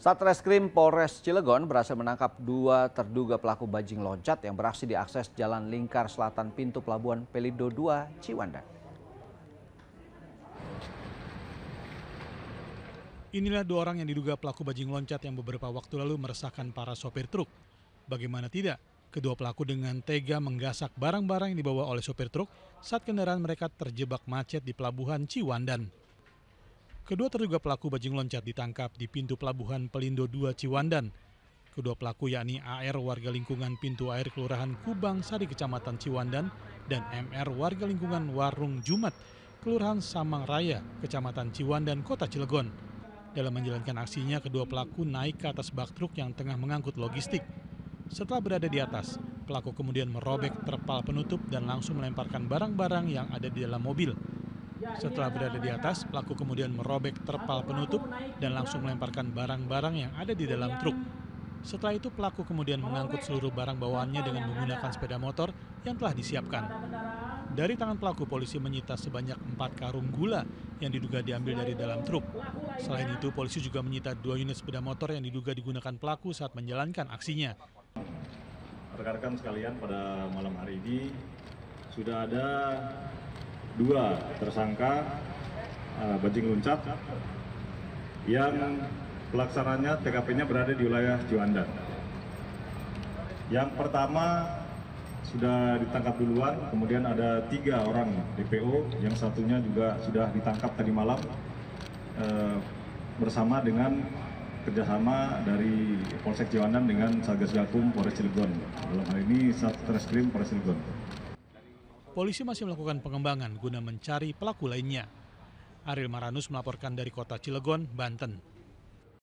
Satreskrim Polres Cilegon berhasil menangkap 2 terduga pelaku bajing loncat yang beraksi di akses Jalan Lingkar Selatan pintu Pelabuhan Pelindo 2 Ciwandan. Inilah 2 orang yang diduga pelaku bajing loncat yang beberapa waktu lalu meresahkan para sopir truk. Bagaimana tidak, kedua pelaku dengan tega menggasak barang-barang yang dibawa oleh sopir truk saat kendaraan mereka terjebak macet di Pelabuhan Ciwandan. Kedua terduga pelaku bajing loncat ditangkap di pintu Pelabuhan Pelindo 2 Ciwandan. Kedua pelaku yakni AR warga lingkungan Pintu Air Kelurahan Kubang Sari Kecamatan Ciwandan dan MR warga lingkungan Warung Jumat Kelurahan Samang Raya Kecamatan Ciwandan Kota Cilegon. Dalam menjalankan aksinya, kedua pelaku naik ke atas bak truk yang tengah mengangkut logistik. Setelah berada di atas, pelaku kemudian merobek terpal penutup dan langsung melemparkan barang-barang yang ada di dalam mobil. Setelah berada di atas, pelaku kemudian merobek terpal penutup dan langsung melemparkan barang-barang yang ada di dalam truk. Setelah itu, pelaku kemudian mengangkut seluruh barang bawaannya dengan menggunakan sepeda motor yang telah disiapkan. Dari tangan pelaku, polisi menyita sebanyak 4 karung gula yang diduga diambil dari dalam truk. Selain itu, polisi juga menyita 2 unit sepeda motor yang diduga digunakan pelaku saat menjalankan aksinya. Rekan-rekan sekalian, pada malam hari ini sudah ada 2 tersangka bajing loncat yang pelaksananya TKP-nya berada di wilayah Ciwandan. Yang pertama sudah ditangkap duluan, kemudian ada 3 orang DPO, yang satunya juga sudah ditangkap tadi malam bersama dengan kerjasama dari Polsek Ciwandan dengan Satgas Gakum Polres Cilegon. Dalam hal ini Satreskrim Polres Cilegon. Polisi masih melakukan pengembangan guna mencari pelaku lainnya. Ariel Maranus melaporkan dari Kota Cilegon, Banten.